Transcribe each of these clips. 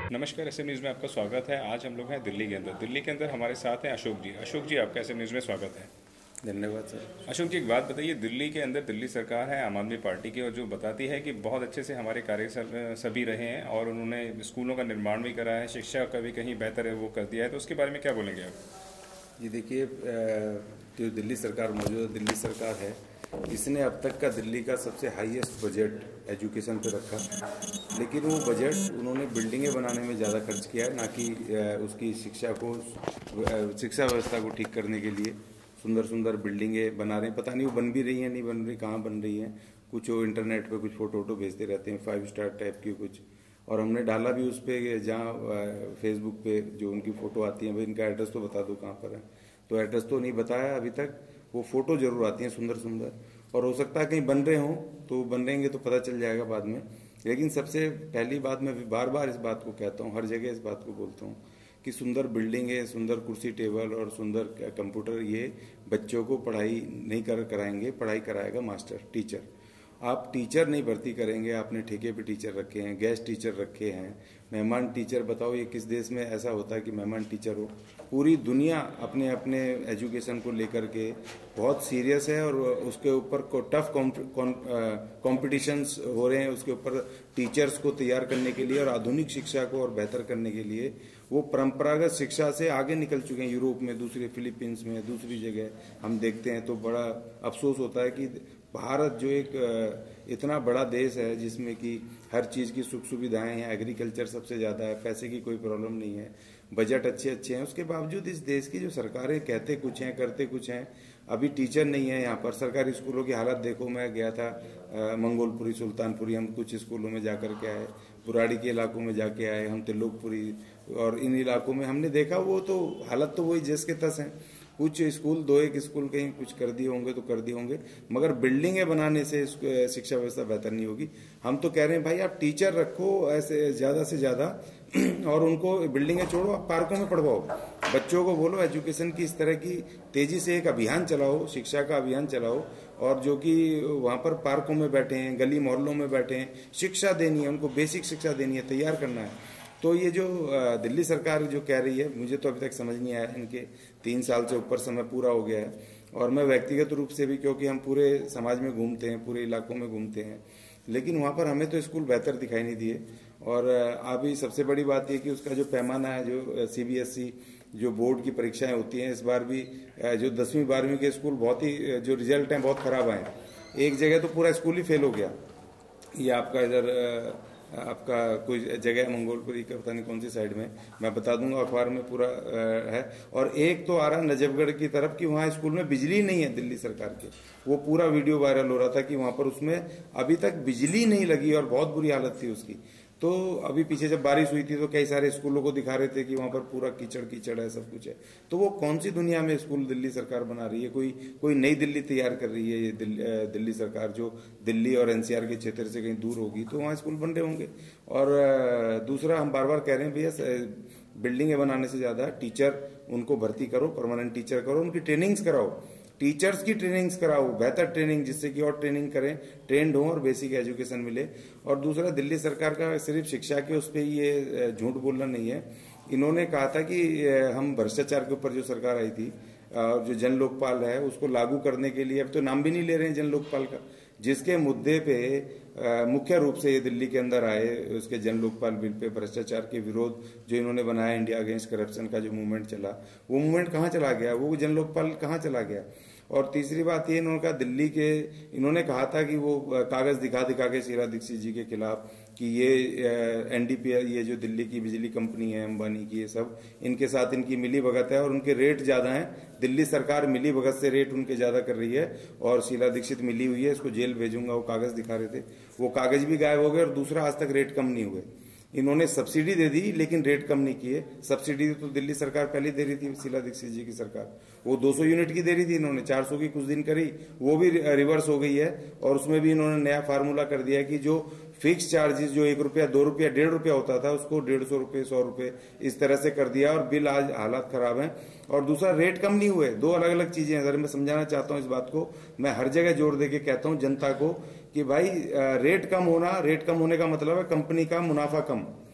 नमस्कार, SM news में आपका स्वागत है। आज हम लोग हैं दिल्ली के अंदर हमारे साथ हैं अशोक जी आपका एसएम न्यूज़ में स्वागत है। धन्यवाद सर। अशोक जी, एक बात बताइए, दिल्ली के अंदर दिल्ली सरकार है आम आदमी पार्टी की, और जो बताती है कि बहुत अच्छे से हमारे कार्य सभी रहे हैं और उन्होंने स्कूलों का निर्माण भी करा है, शिक्षा का भी कहीं बेहतर है वो कर दिया है, तो उसके बारे में क्या बोलेंगे आप? जी देखिए, जो दिल्ली सरकार मौजूदा दिल्ली सरकार है, इसने अब तक का दिल्ली का सबसे हाईएस्ट बजट एजुकेशन पे रखा। लेकिन वो बजट उन्होंने बिल्डिंगें बनाने में ज़्यादा खर्च किया है, ना कि उसकी शिक्षा व्यवस्था को ठीक करने के लिए सुंदर सुंदर बिल्डिंगें बना रहे हैं। पता नहीं वो बन भी रही हैं, नहीं बन रही, कहाँ बन रही हैं। कुछ वो इंटरनेट पे कुछ फोटो भेजते रहते हैं 5 स्टार टाइप की कुछ, और हमने डाला भी उस पर, जहाँ फेसबुक पे जो उनकी फ़ोटो आती है, भाई इनका एड्रेस तो बता दो कहाँ पर है, तो एड्रेस तो नहीं बताया अभी तक। वो फ़ोटो जरूर आती हैं सुंदर सुंदर, और हो सकता है कहीं बन रहे हों, तो बन रहेंगे तो पता चल जाएगा बाद में। लेकिन सबसे पहली बात, मैं बार बार इस बात को कहता हूँ, हर जगह इस बात को बोलता हूँ कि सुंदर बिल्डिंगें, सुंदर कुर्सी टेबल और सुंदर कंप्यूटर, ये बच्चों को पढ़ाई नहीं कराएंगे, पढ़ाई कराएगा मास्टर, टीचर। आप टीचर नहीं भर्ती करेंगे, आपने ठेके पे टीचर रखे हैं, गेस्ट टीचर रखे हैं, मेहमान टीचर। बताओ ये किस देश में ऐसा होता है कि मेहमान टीचर हो? पूरी दुनिया अपने अपने एजुकेशन को लेकर के बहुत सीरियस है, और उसके ऊपर टफ कॉम्पिटिशन्स हो रहे हैं उसके ऊपर, टीचर्स को तैयार करने के लिए और आधुनिक शिक्षा को और बेहतर करने के लिए। वो परंपरागत शिक्षा से आगे निकल चुके हैं, यूरोप में, दूसरे फिलीपींस में, दूसरी जगह हम देखते हैं तो बड़ा अफसोस होता है कि भारत जो एक इतना बड़ा देश है जिसमें कि हर चीज़ की सुख सुविधाएं हैं, एग्रीकल्चर सबसे ज़्यादा है, पैसे की कोई प्रॉब्लम नहीं है, बजट अच्छे अच्छे हैं, उसके बावजूद इस देश की जो सरकारें कहते कुछ हैं करते कुछ हैं। अभी टीचर नहीं है यहाँ पर। सरकारी स्कूलों की हालत देखो, मैं गया था मंगोलपुरी, सुल्तानपुरी, हम कुछ स्कूलों में जाकर के आए, बुराड़ी के इलाकों में जाके आए हम, त्रिलोकपुरी, और इन इलाकों में हमने देखा वो तो हालत तो वही जैस के तस है। कुछ स्कूल, 2-1 स्कूल कहीं कुछ कर दिए होंगे तो कर दिए होंगे, मगर बिल्डिंगें बनाने से शिक्षा व्यवस्था बेहतर नहीं होगी। हम तो कह रहे हैं भाई आप टीचर रखो ऐसे ज़्यादा से ज़्यादा, और उनको बिल्डिंगें छोड़ो, आप पार्कों में पढ़वाओ। बच्चों को बोलो एजुकेशन की इस तरह की तेजी से एक अभियान चलाओ, शिक्षा का अभियान चलाओ, और जो कि वहाँ पर पार्कों में बैठे हैं, गली मोहल्लों में बैठे हैं, शिक्षा देनी है उनको, बेसिक शिक्षा देनी है, तैयार करना है। तो ये जो दिल्ली सरकार जो कह रही है, मुझे तो अभी तक समझ नहीं आया। इनके 3 साल से ऊपर समय पूरा हो गया है, और मैं व्यक्तिगत रूप से भी, क्योंकि हम पूरे समाज में घूमते हैं, पूरे इलाकों में घूमते हैं, लेकिन वहाँ पर हमें तो स्कूल बेहतर दिखाई नहीं दिए। और अभी सबसे बड़ी बात यह कि उसका जो पैमाना है, जो सीबीएसई जो बोर्ड की परीक्षाएं होती हैं, इस बार भी जो 10वीं 12वीं के स्कूल बहुत ही, जो रिजल्ट हैं बहुत खराब आए। एक जगह तो पूरा स्कूल ही फेल हो गया। ये आपका इधर आपका कोई जगह है मंगोलपुरी का, पता नहीं कौन सी साइड में, मैं बता दूंगा, अखबार में पूरा है। और एक तो आ रहा नजफगढ़ की तरफ कि वहाँ स्कूल में बिजली नहीं है दिल्ली सरकार के, वो पूरा वीडियो वायरल हो रहा था कि वहाँ पर उसमें अभी तक बिजली नहीं लगी और बहुत बुरी हालत थी उसकी। तो अभी पीछे जब बारिश हुई थी तो कई सारे स्कूलों को दिखा रहे थे कि वहाँ पर पूरा कीचड़ कीचड़ है, सब कुछ है। तो वो कौन सी दुनिया में स्कूल दिल्ली सरकार बना रही है? कोई नई दिल्ली तैयार कर रही है ये दिल्ली सरकार, जो दिल्ली और एनसीआर के क्षेत्र से कहीं दूर होगी तो वहाँ स्कूल बन रहे होंगे। और दूसरा, हम बार बार कह रहे हैं भैया, बिल्डिंगें बनाने से ज्यादा टीचर उनको भर्ती करो, परमानेंट टीचर करो, उनकी ट्रेनिंग्स कराओ, टीचर्स की ट्रेनिंग्स कराओ, बेहतर ट्रेनिंग, जिससे कि और ट्रेनिंग करें, ट्रेंड हो और बेसिक एजुकेशन मिले। और दूसरा, दिल्ली सरकार का सिर्फ शिक्षा के उस पर ये झूठ बोलना नहीं है। इन्होंने कहा था कि हम भ्रष्टाचार के ऊपर जो सरकार आई थी, जो जन लोकपाल है उसको लागू करने के लिए, अब तो नाम भी नहीं ले रहे हैं जन लोकपाल का, जिसके मुद्दे पे मुख्य रूप से ये दिल्ली के अंदर आए, उसके जन लोकपाल बिल पे भ्रष्टाचार के विरोध जो इन्होंने बनाया, इंडिया अगेंस्ट करप्शन का जो मूवमेंट चला, वो मूवमेंट कहाँ चला गया, वो जन लोकपाल कहाँ चला गया? और तीसरी बात ये, इन्होंने कहा दिल्ली के, इन्होंने कहा था कि वो कागज दिखा दिखा के शीला दीक्षित जी के खिलाफ कि ये एनडीपीएल, ये जो दिल्ली की बिजली कंपनी है अंबानी की, ये सब इनके साथ इनकी मिली भगत है और उनके रेट ज्यादा हैं। दिल्ली सरकार मिली भगत से रेट उनके ज्यादा कर रही है और शीला दीक्षित मिली हुई है, इसको जेल भेजूंगा, वो कागज दिखा रहे थे, वो कागज भी गायब हो गए। और दूसरा, आज तक रेट कम नहीं हुए। इन्होंने सब्सिडी दे दी लेकिन रेट कम नहीं किए। सब्सिडी तो दिल्ली सरकार पहले दे रही थी, शीला दीक्षित जी की सरकार, वो 200 यूनिट की दे रही थी, इन्होंने 400 की कुछ दिन करी, वो भी रिवर्स हो गई है। और उसमें भी इन्होंने नया फार्मूला कर दिया है कि जो फिक्स चार्जेस जो 1 रुपया 2 रुपया 1.5 रुपया होता था उसको 150 रुपये 100 रुपये इस तरह से कर दिया। और बिल आज हालात खराब हैं। और दूसरा, रेट कम नहीं हुए। दो अलग अलग चीजें हैं। अगर मैं समझाना चाहता हूं इस बात को, मैं हर जगह जोर देके कहता हूं जनता को कि भाई रेट कम होना, रेट कम होने का मतलब है कंपनी का मुनाफा कम,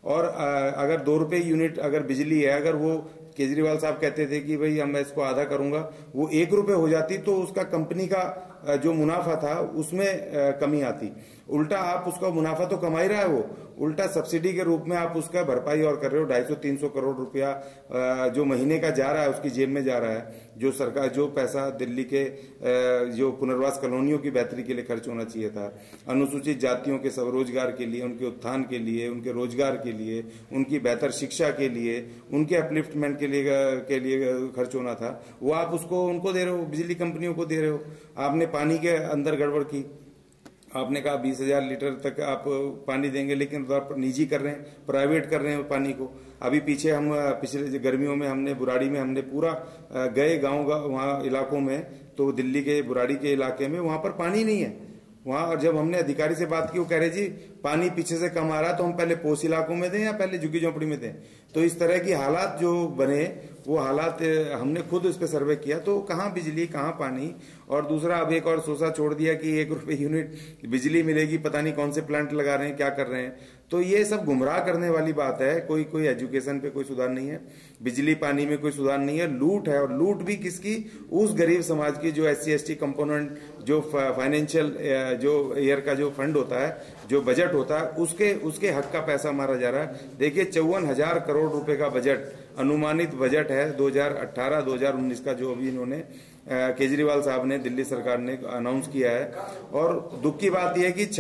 और अगर 2 रुपए यूनिट अगर बिजली है, अगर वो केजरीवाल साहब कहते थे कि भाई हम इसको आधा करूंगा, वो 1 रुपए हो जाती तो उसका कंपनी का जो मुनाफा था उसमें कमी आती। उल्टा आप उसका मुनाफा तो कमा ही रहा है, वो उल्टा सब्सिडी के रूप में आप उसका भरपाई और कर रहे हो। 250-300 करोड़ रुपया जो महीने का जा रहा है उसकी जेब में जा रहा है। जो सरकार जो पैसा दिल्ली के जो पुनर्वास कॉलोनियों की बेहतरी के लिए खर्च होना चाहिए था, अनुसूचित जातियों के स्वरोजगार के लिए, उनके उत्थान के लिए, उनके रोजगार के लिए, उनकी बेहतर शिक्षा के लिए, उनके अपलिफ्टमेंट के लिए खर्च होना था, वो आप उसको उनको दे रहे हो, बिजली कंपनियों को दे रहे हो। आपने पानी के अंदर गड़बड़ की, आपने कहा 20,000 लीटर तक आप पानी देंगे, लेकिन आप निजी कर रहे हैं, प्राइवेट कर रहे हैं पानी को। अभी पीछे हम पिछले गर्मियों में हमने बुराड़ी में हमने पूरा गए गांव वहां इलाकों में, तो दिल्ली के बुराड़ी के इलाके में वहां पर पानी नहीं है वहां। और जब हमने अधिकारी से बात की, वो कह रहे जी पानी पीछे से कम आ रहा, तो हम पहले पोस्ट इलाकों में दें या पहले झुग्गी झोंपड़ी में दें। तो इस तरह की हालात जो बने, वो हालात हमने खुद इस पे सर्वे किया, तो कहाँ बिजली कहाँ पानी। और दूसरा अब एक और सोचा छोड़ दिया कि 1 रुपए यूनिट बिजली मिलेगी, पता नहीं कौन से प्लांट लगा रहे हैं, क्या कर रहे हैं। तो ये सब गुमराह करने वाली बात है। कोई एजुकेशन पे कोई सुधार नहीं है, बिजली पानी में कोई सुधार नहीं है, लूट है। और लूट भी किसकी? उस गरीब समाज की जो SC/ST कंपोनेंट, जो फाइनेंशियल जो ईयर का जो फंड होता है, जो बजट होता है, उसके हक का पैसा मारा जा रहा है। देखिए 54,000 करोड़ रुपए का बजट, अनुमानित बजट है 2018-2019 का, जो अभी इन्होंने केजरीवाल साहब ने, दिल्ली सरकार ने अनाउंस किया है। और दुख की बात यह है कि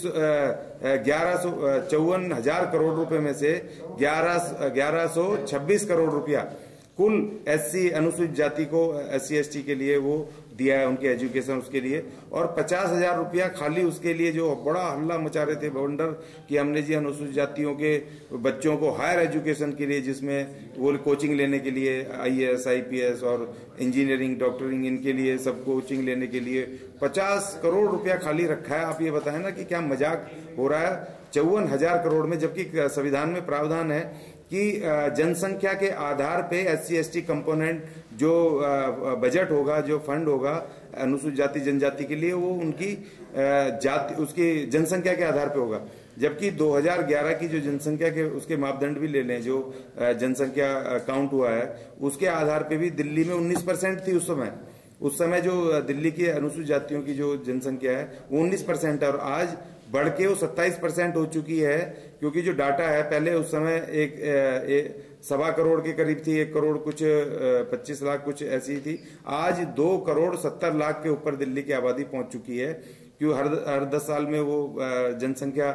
54,000 करोड़ रुपए में से 1126 करोड़ रुपया कुल SC अनुसूचित जाति को, SC/ST के लिए वो दिया है, उनके एजुकेशन उसके लिए। और 50,000 रुपया खाली उसके लिए, जो बड़ा हल्ला मचा रहे थे बवंडर कि हमने जी अनुसूचित जातियों के बच्चों को हायर एजुकेशन के लिए, जिसमें वो कोचिंग लेने के लिए IAS IPS और इंजीनियरिंग डॉक्टरिंग, इनके लिए सब कोचिंग लेने के लिए 50 करोड़ रुपया खाली रखा है। आप ये बताएं ना कि क्या मजाक हो रहा है 54,000 करोड़ में, जबकि संविधान में प्रावधान है कि जनसंख्या के आधार पे SC/ST कंपोनेंट जो बजट होगा, जो फंड होगा अनुसूचित जाति जनजाति के लिए, वो उनकी जाति, उसकी जनसंख्या के आधार पे होगा। जबकि 2011 की जो जनसंख्या के उसके मापदंड भी ले लें, जो जनसंख्या काउंट हुआ है, उसके आधार पे भी दिल्ली में 19% थी उस समय जो दिल्ली के अनुसूचित जातियों की जो जनसंख्या है वो 19% है, और आज बढ़ के वो 27% हो चुकी है। क्योंकि जो डाटा है, पहले उस समय एक 1.25 करोड़ के करीब थी, 1 करोड़ कुछ 25 लाख कुछ ऐसी थी। आज 2 करोड़ 70 लाख के ऊपर दिल्ली की आबादी पहुंच चुकी है। क्यों? हर 10 साल में वो जनसंख्या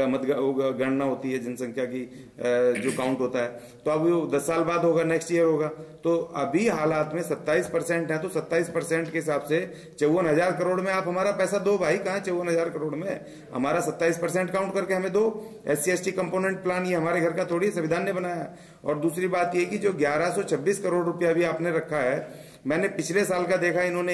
गणना होती है, जनसंख्या की जो काउंट होता है। तो अब वो 10 साल बाद होगा, नेक्स्ट ईयर होगा। तो अभी हालात में 27% है, तो 27% के हिसाब से 54,000 करोड़ में आप हमारा पैसा दो भाई। कहाँ 54,000 करोड़ में? हमारा 27% काउंट करके हमें दो। SC/ST कंपोनेंट प्लान ये हमारे घर का थोड़ी, संविधान ने बनाया। और दूसरी बात ये कि जो 1126 करोड़ रुपया भी आपने रखा है, मैंने पिछले साल का देखा, इन्होंने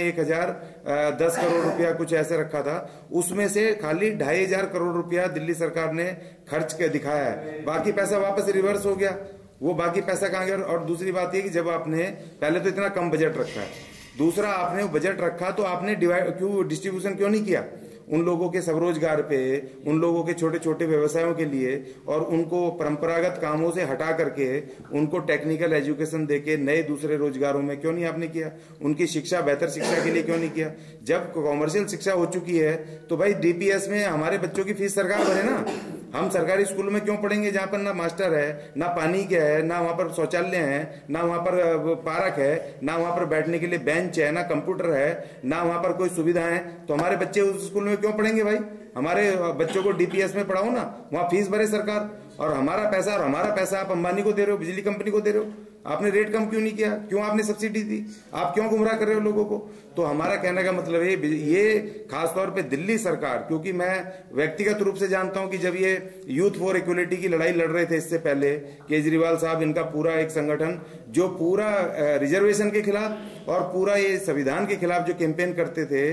1010 करोड़ रुपया कुछ ऐसे रखा था, उसमें से खाली 2,500 करोड़ रुपया दिल्ली सरकार ने खर्च के दिखाया है। बाकी पैसा वापस रिवर्स हो गया। वो बाकी पैसा कहाँ गया? और दूसरी बात ये कि जब आपने पहले तो इतना कम बजट रखा है, दूसरा आपने बजट रखा तो आपने डिस्ट्रीब्यूशन क्यों नहीं किया उन लोगों के स्वरोजगार पे, उन लोगों के छोटे छोटे व्यवसायों के लिए, और उनको परंपरागत कामों से हटा करके उनको टेक्निकल एजुकेशन देके नए दूसरे रोजगारों में क्यों नहीं आपने किया? उनकी शिक्षा, बेहतर शिक्षा के लिए क्यों नहीं किया? जब कॉमर्शियल शिक्षा हो चुकी है तो भाई DPS में हमारे बच्चों की फीस सरकार भरे ना। हम सरकारी स्कूलों में क्यों पढ़ेंगे जहां पर ना मास्टर है, ना पानी के है, ना वहां पर शौचालय है, ना वहां पर पार्क है, ना वहां पर बैठने के लिए बेंच है, ना कंप्यूटर है, ना वहां पर कोई सुविधा है? तो हमारे बच्चे उस स्कूल में क्यों पढ़ेंगे भाई? हमारे बच्चों को DPS में पढ़ाओ ना, वहां फीस भरे सरकार। और हमारा पैसा आप अंबानी को दे रहे हो, बिजली कंपनी को दे रहे हो। आपने रेट कम क्यों नहीं किया? क्यों आपने सब्सिडी दी? आप क्यों गुमराह कर रहे हो लोगों को? तो हमारा कहने का मतलब है, ये खासतौर पे दिल्ली सरकार, क्योंकि मैं व्यक्तिगत रूप से जानता हूं कि जब ये यूथ फॉर इक्वलिटी की लड़ाई लड़ रहे थे इससे पहले, केजरीवाल साहब, इनका पूरा एक संगठन जो पूरा रिजर्वेशन के खिलाफ और पूरा ये संविधान के खिलाफ जो कैंपेन करते थे,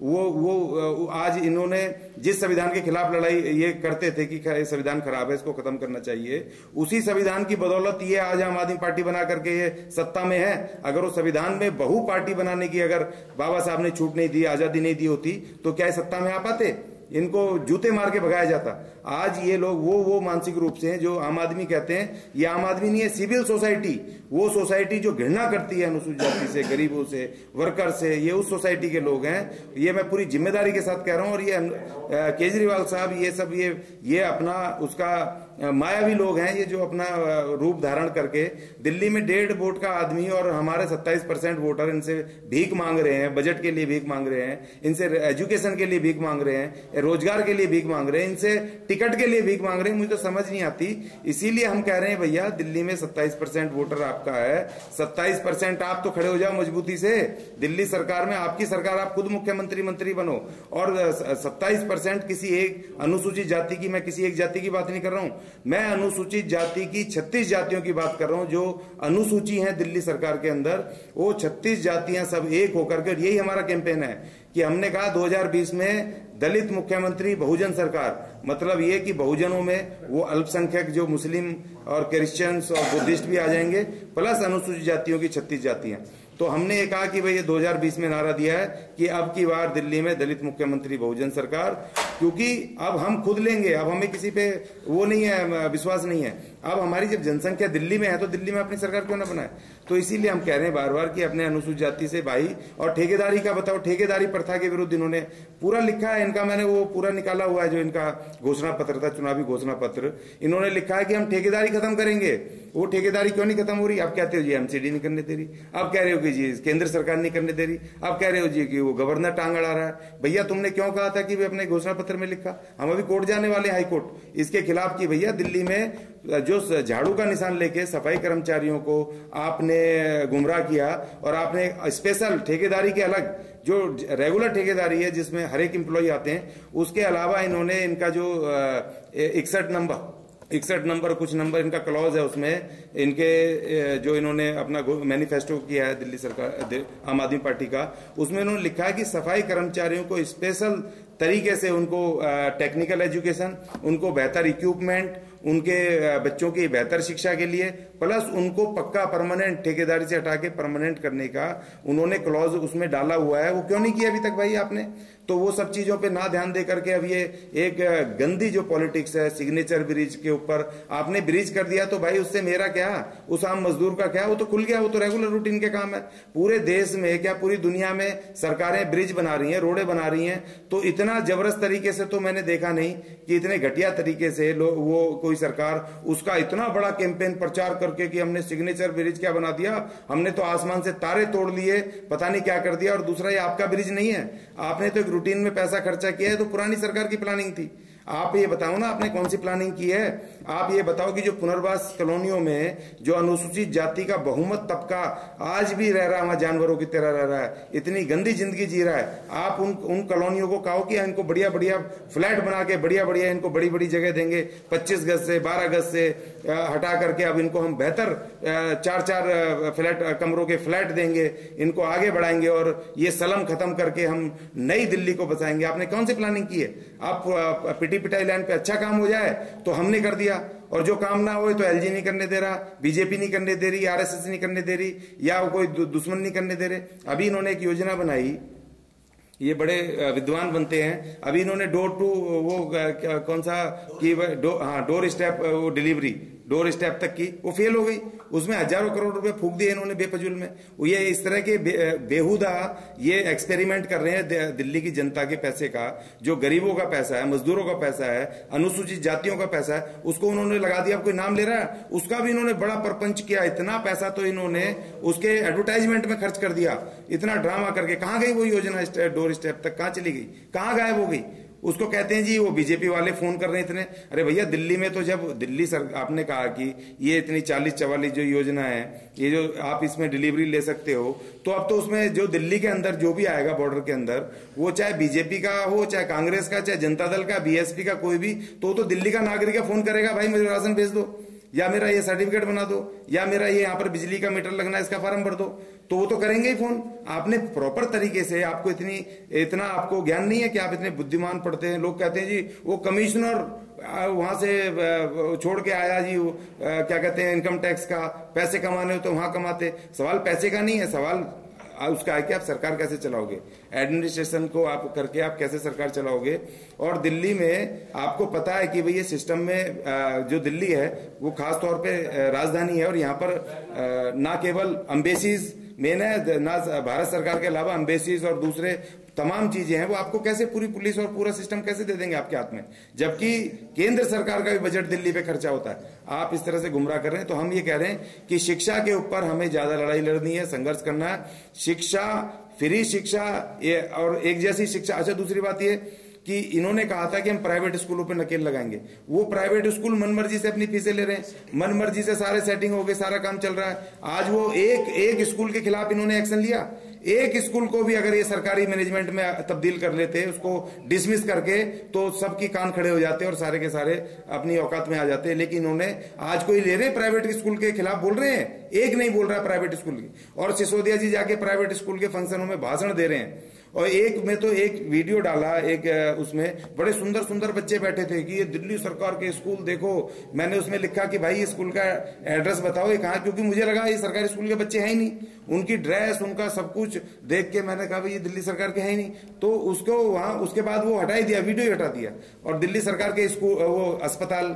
वो आज इन्होंने जिस संविधान के खिलाफ लड़ाई ये करते थे कि संविधान खराब है, इसको खत्म करना चाहिए, उसी संविधान की बदौलत ये आज आम आदमी पार्टी बना करके ये सत्ता में है। अगर वो संविधान में बहु पार्टी बनाने की अगर बाबा साहब ने छूट नहीं दी, आजादी नहीं दी होती, तो क्या सत्ता में आ पाते? इनको जूते मार के भगाया जाता। आज ये लोग वो मानसिक रूप से हैं जो आम आदमी कहते हैं। ये आम आदमी नहीं है, सिविल सोसाइटी, वो सोसाइटी जो घृणा करती है अनुसूचित जाति से, गरीबों से, वर्कर से, ये उस सोसाइटी के लोग हैं। ये मैं पूरी जिम्मेदारी के साथ कह रहा हूं। और ये केजरीवाल साहब ये सब ये अपना उसका मायावी लोग हैं, ये जो अपना रूप धारण करके दिल्ली में 1.5 वोट का आदमी और हमारे 27% वोटर इनसे भीख मांग रहे हैं, बजट के लिए भीख मांग रहे हैं, इनसे एजुकेशन के लिए भीख मांग रहे हैं, रोजगार के लिए भीख मांग रहे हैं, इनसे टिकट के लिए भीख मांग रहे हैं। मुझे तो समझ नहीं आती। इसीलिए हम कह रहे हैं भैया दिल्ली में 27% वोटर आपका है, 27% आप तो खड़े हो जाओ मजबूती से। दिल्ली सरकार में आपकी सरकार, आप खुद मुख्यमंत्री मंत्री बनो। और 27% किसी एक अनुसूचित जाति की, मैं किसी एक जाति की बात नहीं कर रहा हूं, मैं अनुसूचित जाति की 36 जातियों की बात कर रहा हूं जो अनुसूची हैं दिल्ली सरकार के अंदर। वो 36 जातियां सब एक होकर के, यही हमारा कैंपेन है कि हमने कहा 2020 में दलित मुख्यमंत्री बहुजन सरकार, मतलब ये कि बहुजनों में वो अल्पसंख्यक जो मुस्लिम और क्रिश्चियंस और बुद्धिस्ट भी आ जाएंगे, प्लस अनुसूचित जातियों की 36 जातियां। तो हमने ये कहा कि भाई ये 2020 में नारा दिया है कि अब की बार दिल्ली में दलित मुख्यमंत्री बहुजन सरकार, क्योंकि अब हम खुद लेंगे। अब हमें किसी पे वो नहीं है, विश्वास नहीं है। अब हमारी जब जनसंख्या दिल्ली में है तो दिल्ली में अपनी सरकार क्यों ना बनाए। तो इसीलिए हम कह रहे हैं बार बार कि अपने अनुसूचित जाति से भाई, और ठेकेदारी का बताओ, ठेकेदारी प्रथा के विरुद्ध इन्होंने पूरा लिखा है। इनका मैंने वो पूरा निकाला हुआ है जो इनका घोषणा पत्र था, चुनावी घोषणा पत्र। इन्होंने लिखा है कि हम ठेकेदारी खत्म करेंगे। वो ठेकेदारी क्यों नहीं खत्म हो रही? आप कहते हो जी एमसीडी नहीं करने दे रही, आप कह रहे हो कि जी केंद्र सरकार नहीं करने दे रही, आप कह रहे हो जी कि वो गवर्नर टांग अड़ा रहा है। भैया तुमने क्यों कहा था कि वे अपने घोषणा पत्र में लिखा? हम अभी कोर्ट जाने वाले, हाई कोर्ट, इसके खिलाफ कि भैया दिल्ली में जो झाड़ू का निशान लेके सफाई कर्मचारियों को आपने गुमराह किया, और आपने स्पेशल ठेकेदारी के अलग जो रेगुलर ठेकेदारी है जिसमें हर एक एम्प्लॉय आते हैं, उसके अलावा इन्होंने इनका जो 61 नंबर कुछ नंबर इनका क्लॉज है, उसमें इनके जो इन्होंने अपना मैनिफेस्टो किया है दिल्ली सरकार आम आदमी पार्टी का, उसमें इन्होंने लिखा है कि सफाई कर्मचारियों को स्पेशल तरीके से उनको टेक्निकल एजुकेशन, उनको बेहतर इक्विपमेंट, उनके बच्चों की बेहतर शिक्षा के लिए, प्लस उनको पक्का परमानेंट ठेकेदारी से हटा के परमानेंट करने का उन्होंने क्लॉज उसमें डाला हुआ है। वो क्यों नहीं किया अभी तक भाई आपने? तो वो सब चीजों पे ना ध्यान दे करके अब ये एक गंदी जो पॉलिटिक्स है, सिग्नेचर ब्रिज के ऊपर आपने ब्रिज कर दिया, तो भाई उससे मेरा क्या, उस आम मजदूर का क्या? वो तो खुल गया, वो तो रेगुलर रूटीन के काम है। पूरे देश में क्या पूरी दुनिया में सरकारें ब्रिज बना रही हैं, रोडें बना रही हैं, तो इतना जबरदस्त तरीके से तो मैंने देखा नहीं कि इतने घटिया तरीके से वो कोई सरकार उसका इतना बड़ा कैंपेन प्रचार करके कि हमने सिग्नेचर ब्रिज क्या बना दिया, हमने तो आसमान से तारे तोड़ लिए, पता नहीं क्या कर दिया। और दूसरा, ये आपका ब्रिज नहीं है, आपने तो एक रूटीन में पैसा खर्चा किया है, तो पुरानी सरकार की प्लानिंग थी। आप ये बताओ ना आपने कौन सी प्लानिंग की है? आप ये बताओ कि जो पुनर्वास कॉलोनियों में जो अनुसूचित जाति का बहुमत तबका आज भी रह रहा है, वहां जानवरों की तरह रह रहा है, इतनी गंदी जिंदगी जी रहा है, आप उन कॉलोनियों को कहो कि इनको बढ़िया बढ़िया फ्लैट बना के बढ़िया बढ़िया इनको बड़ी बड़ी जगह देंगे, 25 गज से 12 गज से हटा करके अब इनको हम बेहतर 4-4 फ्लैट कमरों के फ्लैट देंगे, इनको आगे बढ़ाएंगे और ये सलम खत्म करके हम नई दिल्ली को बचाएंगे। आपने कौन सी प्लानिंग की है? आप पिटी पिटाई लाइन पे अच्छा काम हो जाए तो हमने कर दिया, और जो काम ना हो तो एलजी नहीं करने दे रहा, बीजेपी नहीं करने दे रही, आरएसएस नहीं करने दे रही, या कोई दुश्मन नहीं करने दे रहे। अभी इन्होंने एक योजना बनाई, ये बड़े विद्वान बनते हैं, अभी इन्होंने डोर टू वो कौन सा कि डोर स्टेप वो डिलीवरी, डोर स्टेप तक की, वो फेल हो गई। उसमें हजारों करोड़ रुपए फूक दिए इन्होंने बेफजूल में। ये इस तरह के बेहुदा ये एक्सपेरिमेंट कर रहे हैं दिल्ली की जनता के पैसे का, जो गरीबों का पैसा है, मजदूरों का पैसा है, अनुसूचित जातियों का पैसा है, उसको उन्होंने लगा दिया। कोई नाम ले रहा है उसका भी इन्होंने बड़ा परपंच किया। इतना पैसा तो इन्होंने उसके एडवर्टाइजमेंट में खर्च कर दिया, इतना ड्रामा करके। कहां गई वो योजना डोर स्टेप तक? कहां चली गई? कहां गायब हो गई? उसको कहते हैं जी वो बीजेपी वाले फोन कर रहे हैं इतने। अरे भैया दिल्ली में तो जब दिल्ली सर आपने कहा कि ये इतनी 40-44 जो योजना है, ये जो आप इसमें डिलीवरी ले सकते हो, तो अब तो उसमें जो दिल्ली के अंदर जो भी आएगा बॉर्डर के अंदर, वो चाहे बीजेपी का हो, चाहे कांग्रेस का, चाहे जनता दल का, बीएसपी का, कोई भी, तो दिल्ली का नागरिक का फोन करेगा, भाई मुझे राशन भेज दो, या मेरा ये सर्टिफिकेट बना दो, या मेरा ये यहाँ पर बिजली का मीटर लगना है इसका फॉर्म भर दो, तो वो तो करेंगे ही फोन। आपने प्रॉपर तरीके से, आपको इतना आपको ज्ञान नहीं है कि आप इतने बुद्धिमान पढ़ते हैं। लोग कहते हैं जी वो कमिश्नर वहां से छोड़ के आया जी, क्या कहते हैं, इनकम टैक्स का पैसे कमाने हो तो वहां कमाते। सवाल पैसे का नहीं है, सवाल उसका है कि आप सरकार कैसे चलाओगे, एडमिनिस्ट्रेशन को आप करके आप कैसे सरकार चलाओगे। और दिल्ली में आपको पता है कि भाई ये सिस्टम में जो दिल्ली है वो खास तौर पे राजधानी है, और यहाँ पर ना केवल एम्बेसीज मेन है, ना भारत सरकार के अलावा एम्बेसीज और दूसरे तमाम चीजें हैं, वो आपको कैसे पूरी पुलिस और पूरा सिस्टम कैसे दे देंगे आपके हाथ में, जबकि केंद्र सरकार का भी बजट दिल्ली पे खर्चा होता है। आप इस तरह से गुमराह कर रहे हैं। तो हम ये कह रहे हैं कि शिक्षा के ऊपर हमें ज्यादा लड़ाई लड़नी है, संघर्ष करना है। शिक्षा, फ्री शिक्षा और एक जैसी शिक्षा। अच्छा, दूसरी बात ये कि इन्होंने कहा था कि हम प्राइवेट स्कूलों पे नकेल लगाएंगे। वो प्राइवेट स्कूल मनमर्जी से अपनी फीसें ले रहे हैं, मनमर्जी से सारे सेटिंग हो गए, सारा काम चल रहा है। आज वो एक स्कूल के खिलाफ इन्होंने एक्शन लिया। एक स्कूल को भी अगर ये सरकारी मैनेजमेंट में तब्दील कर लेते, उसको डिसमिस करके, तो सबकी कान खड़े हो जाते और सारे के सारे अपनी औकात में आ जाते। लेकिन इन्होंने आज कोई ले रहे प्राइवेट स्कूल के खिलाफ बोल रहे हैं, एक नहीं बोल रहा प्राइवेट स्कूल की। और सिसोदिया जी जाके प्राइवेट स्कूल के फंक्शनों में भाषण दे रहे हैं। और एक में तो एक वीडियो डाला, एक उसमें बड़े सुंदर सुंदर बच्चे बैठे थे कि ये दिल्ली सरकार के स्कूल देखो। मैंने उसमें लिखा कि भाई ये स्कूल का एड्रेस बताओ ये कहाँ, क्योंकि मुझे लगा ये सरकारी स्कूल के बच्चे हैं ही नहीं। उनकी ड्रेस, उनका सब कुछ देख के मैंने कहा भाई ये दिल्ली सरकार के हैं ही नहीं। तो उसको वहां उसके बाद वो हटा ही दिया, वीडियो ही हटा दिया। और दिल्ली सरकार के स्कूल, वो अस्पताल,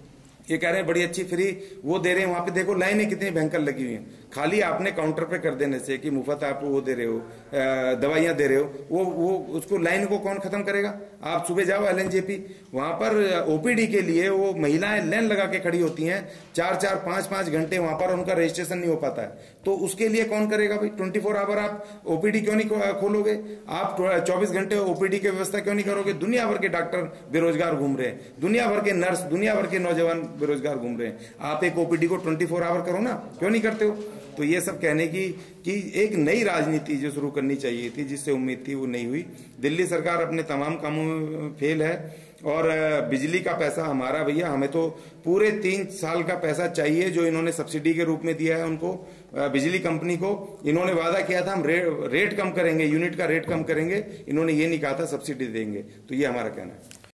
ये कह रहे हैं बड़ी अच्छी फ्री वो दे रहे हैं। वहां पे देखो लाइनें कितनी भयंकर लगी हुई हैं। खाली आपने काउंटर पे कर देने से कि मुफ्त आप वो दे रहे हो, दवाइयां दे रहे हो, वो उसको लाइन को कौन खत्म करेगा। आप सुबह जाओ LNJP, वहां पर OPD के लिए वो महिलाएं लाइन लगा के खड़ी होती हैं 4-4, 5-5 घंटे वहां पर, उनका रजिस्ट्रेशन नहीं हो पाता है। तो उसके लिए कौन करेगा भाई। 24 आवर आप OPD क्यों नहीं खोलोगे, आप 24 घंटे OPD की व्यवस्था क्यों नहीं करोगे। दुनिया भर के डॉक्टर बेरोजगार घूम रहे हैं, दुनिया भर के नर्स, दुनिया भर के नौजवान बेरोजगार घूम रहे हैं। आप एक OPD को 24 आवर करो ना, क्यों नहीं करते हो। तो ये सब कहने की कि एक नई राजनीति जो शुरू करनी चाहिए थी, जिससे उम्मीद थी, वो नहीं हुई। दिल्ली सरकार अपने तमाम कामों में फेल है। और बिजली का पैसा हमारा भैया, हमें तो पूरे 3 साल का पैसा चाहिए जो इन्होंने सब्सिडी के रूप में दिया है उनको, बिजली कंपनी को। इन्होंने वादा किया था हम रेट कम करेंगे, यूनिट का रेट कम करेंगे। इन्होंने ये नहीं कहा था सब्सिडी देंगे। तो ये हमारा कहना है।